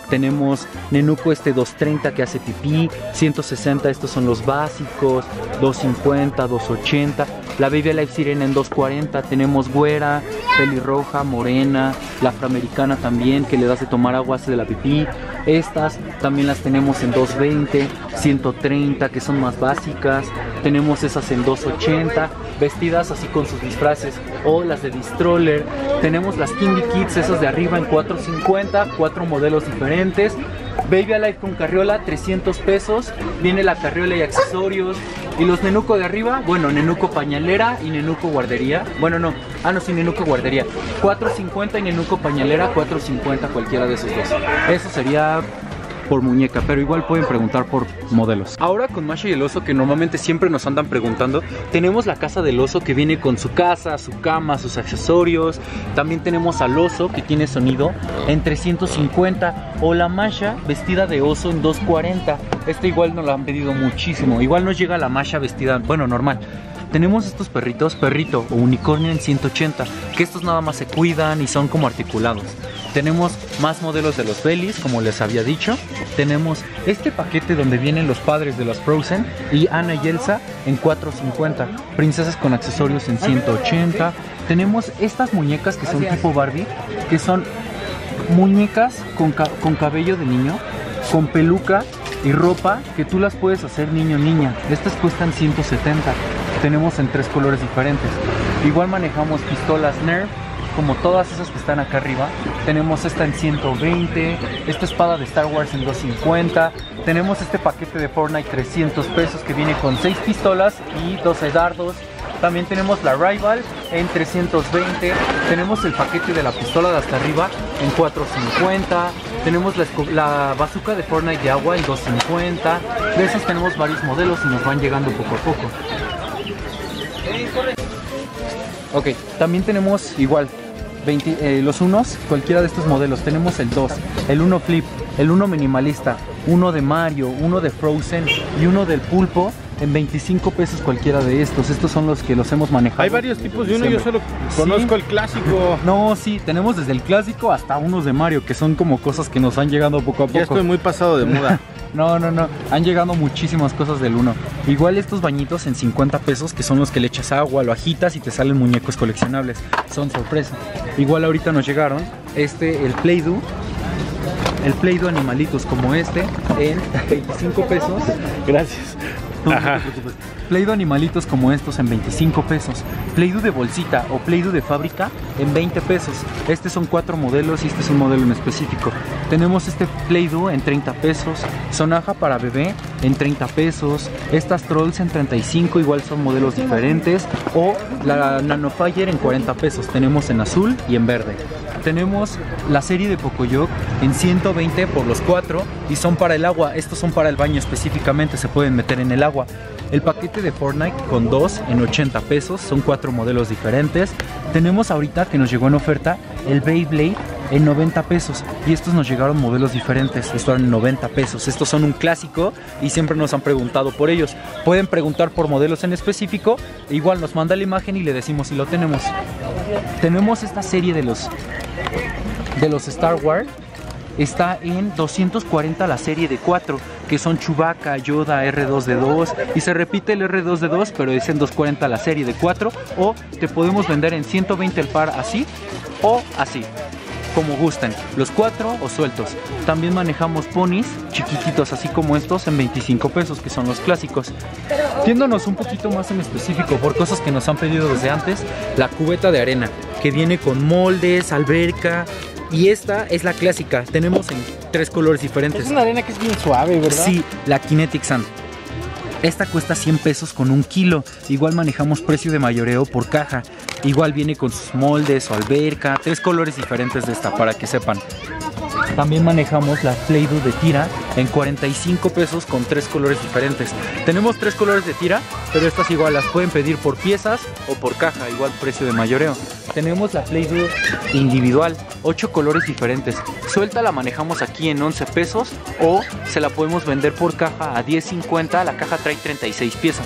Tenemos Nenuco este doscientos treinta que hace pipí, ciento sesenta, estos son los básicos, doscientos cincuenta, doscientos ochenta. La Baby Alive Sirena en doscientos cuarenta. Tenemos güera, pelirroja, morena, la afroamericana también, que le das de tomar agua, hace de la pipí. Estas también las tenemos en doscientos veinte, ciento treinta, que son más básicas. Tenemos esas en doscientos ochenta, vestidas así con sus disfraces, o las de Distroller. Tenemos las Kindy Kids, esas de arriba en cuatrocientos cincuenta, cuatro modelos diferentes. Baby Alive con carriola, trescientos pesos. Viene la carriola y accesorios. Y los Nenuco de arriba, bueno, Nenuco pañalera y Nenuco guardería. Bueno, no, ah, no, sí, Nenuco guardería. cuatrocientos cincuenta y Nenuco pañalera, cuatrocientos cincuenta, cualquiera de esos dos. Eso sería por muñeca, pero igual pueden preguntar por modelos. Ahora con Masha y el oso, que normalmente siempre nos andan preguntando, tenemos la casa del oso que viene con su casa, su cama, sus accesorios. También tenemos al oso que tiene sonido en trescientos cincuenta, o la Masha vestida de oso en doscientos cuarenta. Este igual nos la han pedido muchísimo. Igual nos llega la Masha vestida, bueno, normal. Tenemos estos perritos, perrito o unicornio en ciento ochenta, que estos nada más se cuidan y son como articulados. Tenemos más modelos de los Baileys, como les había dicho. Tenemos este paquete donde vienen los padres de las Frozen y Anna y Elsa en cuatrocientos cincuenta. Princesas con accesorios en ciento ochenta. Tenemos estas muñecas que son tipo Barbie, que son muñecas con, ca con cabello de niño, con peluca y ropa, que tú las puedes hacer niño o niña. Estas cuestan ciento setenta. Tenemos en tres colores diferentes. Igual manejamos pistolas Nerf, como todas esas que están acá arriba. Tenemos esta en ciento veinte, esta espada de Star Wars en doscientos cincuenta. Tenemos este paquete de Fortnite trescientos pesos que viene con seis pistolas y doce dardos. También tenemos la Rival en trescientos veinte. Tenemos el paquete de la pistola de hasta arriba en cuatrocientos cincuenta. Tenemos la, la bazooka de Fortnite de agua en doscientos cincuenta. De esas tenemos varios modelos y nos van llegando poco a poco. Ok, también tenemos igual veinte, eh, los unos, cualquiera de estos modelos. Tenemos el dos, el uno Flip, el uno minimalista, uno de Mario, uno de Frozen y uno del Pulpo en veinticinco pesos cualquiera de estos. Estos son los que los hemos manejado. Hay varios tipos de uno, yo solo conozco ¿Sí? el clásico. No, sí, tenemos desde el clásico hasta unos de Mario, que son como cosas que nos han llegado poco a poco. Ya estoy muy pasado de moda. No, no, no, han llegado muchísimas cosas del uno. Igual estos bañitos en cincuenta pesos, que son los que le echas agua, lo agitas y te salen muñecos coleccionables. Son sorpresa. Igual ahorita nos llegaron este, el Play-Doh. El Play-Doh animalitos como este en veinticinco pesos. Gracias. No, no te preocupes. Play-Doh animalitos como estos en veinticinco pesos. Play-Doh de bolsita o Play-Doh de fábrica en veinte pesos. Estos son cuatro modelos y este es un modelo en específico. Tenemos este Play-Doh en treinta pesos. Sonaja para bebé en treinta pesos. Estas Trolls en treinta y cinco, igual son modelos diferentes. O la Nanofire en cuarenta pesos. Tenemos en azul y en verde. Tenemos la serie de Pocoyoc en ciento veinte por los cuatro y son para el agua. Estos son para el baño específicamente, se pueden meter en el agua. El paquete de Fortnite con dos en ochenta pesos, son cuatro modelos diferentes. Tenemos ahorita que nos llegó en oferta el Beyblade en noventa pesos y estos nos llegaron modelos diferentes, estos en noventa pesos. Estos son un clásico y siempre nos han preguntado por ellos. Pueden preguntar por modelos en específico, igual nos manda la imagen y le decimos si lo tenemos. Tenemos esta serie de los de los Star Wars. Está en doscientos cuarenta la serie de cuatro, que son Chewbacca, Yoda, R dos D dos, y se repite el R dos D dos, pero es en doscientos cuarenta la serie de cuatro, o te podemos vender en ciento veinte el par así o así, como gusten, los cuatro o sueltos. También manejamos ponis chiquititos así como estos en veinticinco pesos, que son los clásicos. Yéndonos un poquito más en específico por cosas que nos han pedido desde antes, la cubeta de arena, que viene con moldes, alberca. Y esta es la clásica, tenemos en tres colores diferentes. Es una arena que es bien suave, ¿verdad? Sí, la Kinetic Sand. Esta cuesta cien pesos con un kilo. Igual manejamos precio de mayoreo por caja. Igual viene con sus moldes o alberca. Tres colores diferentes de esta, para que sepan. También manejamos la Play-Doh de tira en cuarenta y cinco pesos con tres colores diferentes. Tenemos tres colores de tira, pero estas igual las pueden pedir por piezas o por caja, igual precio de mayoreo. Tenemos la Play-Doh individual, ocho colores diferentes. Suelta la manejamos aquí en once pesos o se la podemos vender por caja a diez cincuenta. La caja trae treinta y seis piezas.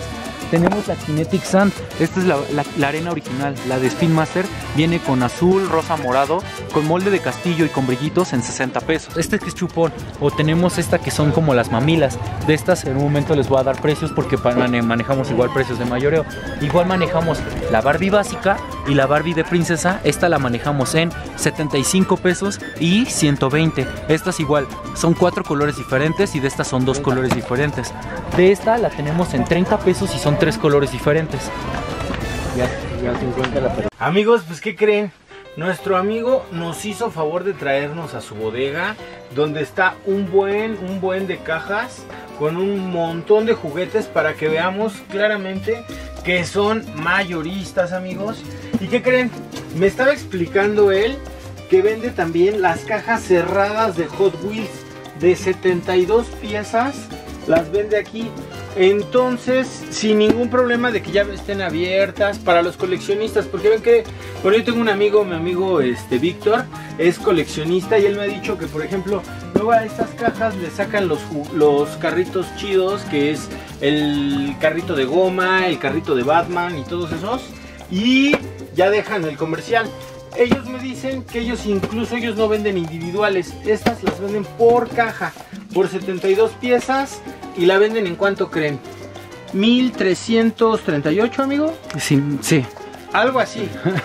Tenemos la Kinetic Sand, esta es la, la, la arena original, la de Spin Master, viene con azul, rosa, morado, con molde de castillo y con brillitos en sesenta pesos. Este que es chupón, o tenemos esta que son como las mamilas, de estas en un momento les voy a dar precios porque manejamos igual precios de mayoreo. Igual manejamos la Barbie básica y la Barbie de princesa, esta la manejamos en setenta y cinco pesos y ciento veinte. Estas igual, son cuatro colores diferentes y de estas son dos colores diferentes. De esta la tenemos en treinta pesos y son tres colores diferentes. Ya, ya cincuenta la. Amigos, pues ¿qué creen? Nuestro amigo nos hizo favor de traernos a su bodega, donde está un buen, un buen de cajas con un montón de juguetes para que veamos claramente que son mayoristas, amigos. ¿Y qué creen? Me estaba explicando él que vende también las cajas cerradas de Hot Wheels de setenta y dos piezas, las vende aquí. Entonces, sin ningún problema de que ya estén abiertas para los coleccionistas, porque ven que, bueno, yo tengo un amigo, mi amigo este Víctor, es coleccionista y él me ha dicho que, por ejemplo, luego a estas cajas le sacan los, los carritos chidos, que es el carrito de goma, el carrito de Batman y todos esos, y ya dejan el comercial. Ellos me dicen que ellos incluso ellos no venden individuales, estas las venden por caja, por setenta y dos piezas, y la venden en ¿cuánto creen? ¿mil trescientos treinta y ocho, amigo? Sí, sí. Algo así.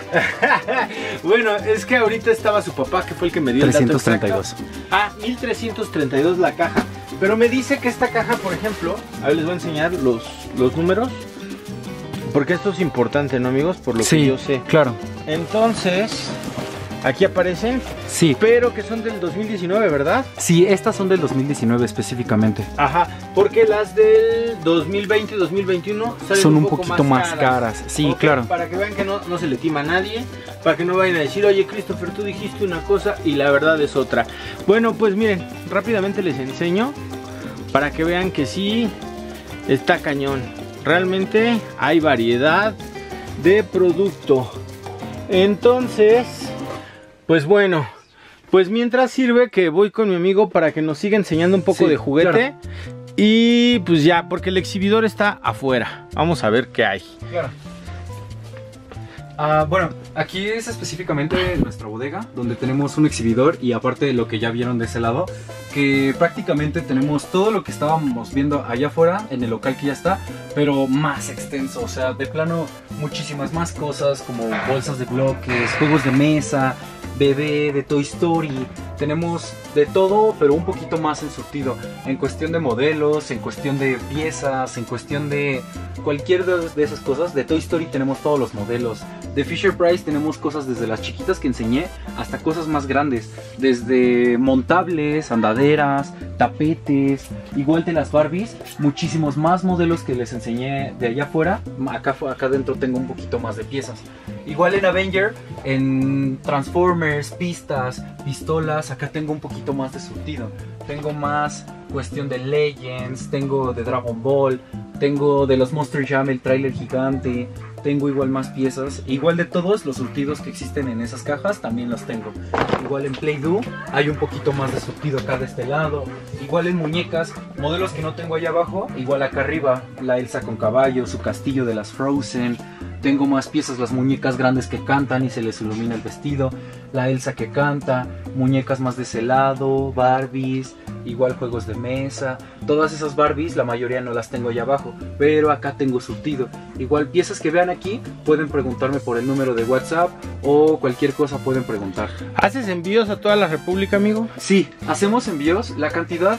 Bueno, es que ahorita estaba su papá, que fue el que me dio el dato exacto. trescientos treinta y dos. Ah, mil trescientos treinta y dos la caja. Pero me dice que esta caja, por ejemplo, a ver, les voy a enseñar los, los números, porque esto es importante, ¿no, amigos? Por lo sí, que yo sé. Claro. Entonces, aquí aparecen. Sí. Pero que son del dos mil diecinueve, ¿verdad? Sí, estas son del dos mil diecinueve específicamente. Ajá, porque las del dos mil veinte, dos mil veintiuno salen son un, un poco poquito más caras. caras. Sí, okay, claro. Para que vean que no, no se le tima a nadie, para que no vayan a decir, oye, Christopher, tú dijiste una cosa y la verdad es otra. Bueno, pues miren, rápidamente les enseño para que vean que sí está cañón. Realmente hay variedad de producto. Entonces, pues bueno, pues mientras sirve que voy con mi amigo para que nos siga enseñando un poco sí, de juguete. Claro. Y pues ya, porque el exhibidor está afuera. Vamos a ver qué hay. Claro. Uh, bueno, aquí es específicamente nuestra bodega, donde tenemos un exhibidor y aparte de lo que ya vieron de ese lado, que prácticamente tenemos todo lo que estábamos viendo allá afuera en el local que ya está, pero más extenso, o sea, de plano muchísimas más cosas como bolsas de bloques, juegos de mesa, bebé, de Toy Story. Tenemos de todo, pero un poquito más en surtido, en cuestión de modelos, en cuestión de piezas, en cuestión de cualquier de esas cosas. De Toy Story tenemos todos los modelos. De Fisher Price tenemos cosas desde las chiquitas que enseñé hasta cosas más grandes, desde montables, andaderas, tapetes. Igual de las Barbies, muchísimos más modelos que les enseñé de allá afuera. Acá, acá adentro tengo un poquito más de piezas. Igual en Avenger, en Transformers, pistas, pistolas, acá tengo un poquito más de surtido. Tengo más cuestión de Legends, tengo de Dragon Ball, tengo de los Monster Jam el tráiler gigante, tengo igual más piezas. Igual de todos los surtidos que existen en esas cajas también los tengo. Igual en Play-Doh hay un poquito más de surtido acá de este lado. Igual en muñecas, modelos que no tengo allá abajo, igual acá arriba, la Elsa con caballo, su castillo de las Frozen. Tengo más piezas, las muñecas grandes que cantan y se les ilumina el vestido, la Elsa que canta, muñecas más de ese lado, Barbies, igual juegos de mesa. Todas esas Barbies, la mayoría no las tengo allá abajo, pero acá tengo surtido. Igual piezas que vean aquí, pueden preguntarme por el número de WhatsApp o cualquier cosa pueden preguntar. ¿Haces envíos a toda la República, amigo? Sí, hacemos envíos. La cantidad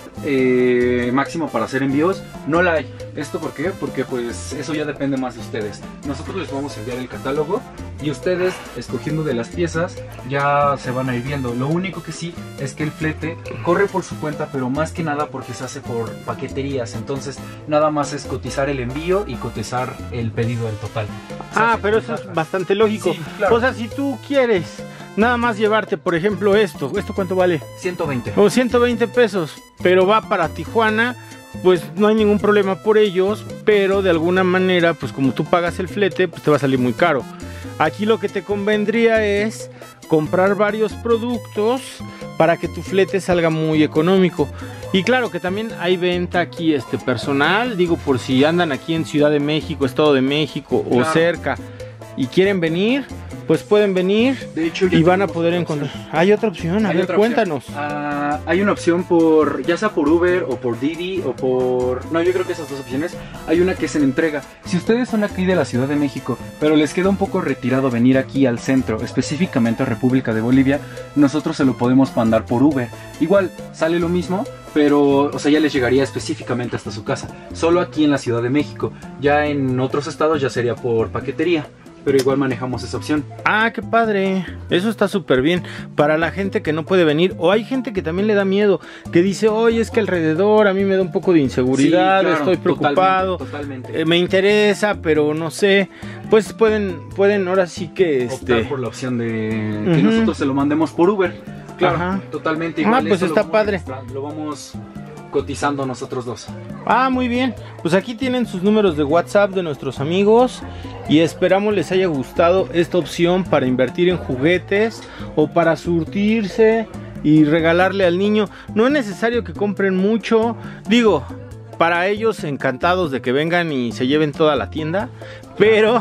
eh, máxima para hacer envíos no la hay. ¿Esto por qué? Porque pues eso ya depende más de ustedes. Nosotros les vamos a enviar el catálogo y ustedes, escogiendo de las piezas, ya se van a ir viendo. Lo único que sí es que el flete corre por su cuenta, pero más que nada porque se hace por paqueterías. Entonces nada más es cotizar el envío y cotizar el pedido del total. Ah, pero eso es bastante lógico. Sí, claro. O sea, si tú quieres nada más llevarte, por ejemplo, esto, ¿esto cuánto vale? ciento veinte. O ciento veinte pesos, pero va para Tijuana, pues no hay ningún problema por ellos, pero de alguna manera, pues como tú pagas el flete, pues te va a salir muy caro. Aquí lo que te convendría es comprar varios productos para que tu flete salga muy económico. Y claro que también hay venta aquí este personal, digo, por si andan aquí en Ciudad de México, Estado de México o claro. cerca y quieren venir, pues pueden venir de hecho, y van a poder encontrar. Hay otra opción, a hay ver, cuéntanos. Uh, hay una opción por, ya sea por Uber o por Didi o por... No, yo creo que esas dos opciones. Hay una que es en entrega. Si ustedes son aquí de la Ciudad de México, pero les queda un poco retirado venir aquí al centro, específicamente a República de Bolivia, nosotros se lo podemos mandar por Uber. Igual, sale lo mismo, pero, o sea, ya les llegaría específicamente hasta su casa. Solo aquí en la Ciudad de México. Ya en otros estados ya sería por paquetería. Pero igual manejamos esa opción. Ah, qué padre. Eso está súper bien. Para la gente que no puede venir. O hay gente que también le da miedo. Que dice, oye, es que alrededor a mí me da un poco de inseguridad. Sí, claro, estoy preocupado. Totalmente, totalmente. Eh, me interesa, pero no sé. Pues pueden, pueden ahora sí que... optar este... por la opción de que uh-huh. nosotros se lo mandemos por Uber. Claro, ajá. Totalmente igual. Ah, pues está lo padre. Vamos, lo vamos cotizando nosotros dos. Ah, muy bien. Pues aquí tienen sus números de WhatsApp de nuestros amigos y esperamos les haya gustado esta opción para invertir en juguetes o para surtirse y regalarle al niño. No es necesario que compren mucho. Digo, para ellos encantados de que vengan y se lleven toda la tienda, pero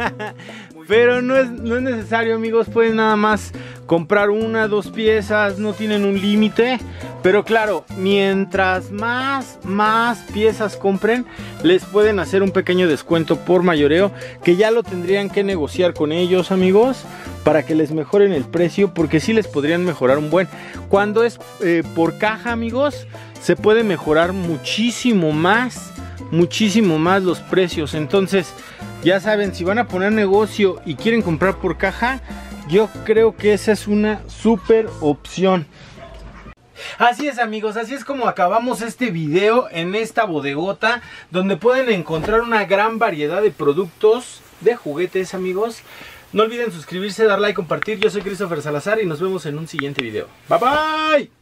pero no es, no es necesario, amigos. Pueden nada más comprar una, dos piezas, no tienen un límite. Pero claro, mientras más, más piezas compren, les pueden hacer un pequeño descuento por mayoreo, que ya lo tendrían que negociar con ellos, amigos, para que les mejoren el precio, porque sí les podrían mejorar un buen. Cuando es eh, por caja, amigos, se puede mejorar muchísimo más, muchísimo más los precios. Entonces, ya saben, si van a poner negocio y quieren comprar por caja, yo creo que esa es una súper opción. Así es, amigos, así es como acabamos este video en esta bodegota, donde pueden encontrar una gran variedad de productos de juguetes, amigos. No olviden suscribirse, dar like, compartir. Yo soy Christopher Salazar y nos vemos en un siguiente video. Bye bye.